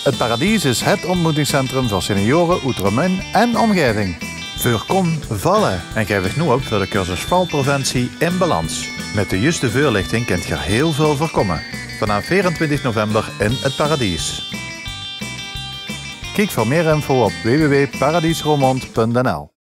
Het Paradies is het ontmoetingscentrum voor senioren uit Remmen en omgeving. Voorkom vallen en geef zich nu op voor de cursus valpreventie in balans. Met de juiste voorlichting kunt je heel veel voorkomen. Vanaf 24 november in het Paradies. Kijk voor meer info op www.paradiesroermond.nl.